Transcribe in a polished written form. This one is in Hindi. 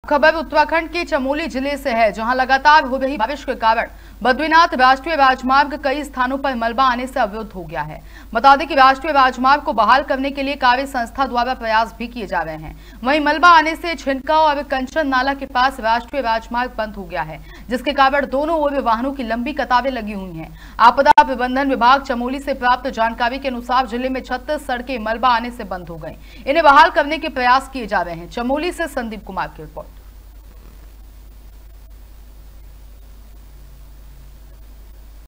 खबर उत्तराखंड के चमोली जिले से है, जहां लगातार हो रही बारिश के कारण बद्रीनाथ राष्ट्रीय राजमार्ग कई स्थानों पर मलबा आने से अवरुद्ध हो गया है। बता दें कि राष्ट्रीय राजमार्ग को बहाल करने के लिए कार्य संस्था द्वारा प्रयास भी किए जा रहे हैं। वहीं मलबा आने से छिनका और कंचन नाला के पास राष्ट्रीय राजमार्ग बंद हो गया है, जिसके कारण दोनों ओर वाहनों की लंबी कतारें लगी हुई हैं। आपदा प्रबंधन विभाग चमोली से प्राप्त जानकारी के अनुसार जिले में 36 सड़कें मलबा आने से बंद हो गई। इन्हें बहाल करने के प्रयास किए जा रहे हैं। चमोली से संदीप कुमार की रिपोर्ट।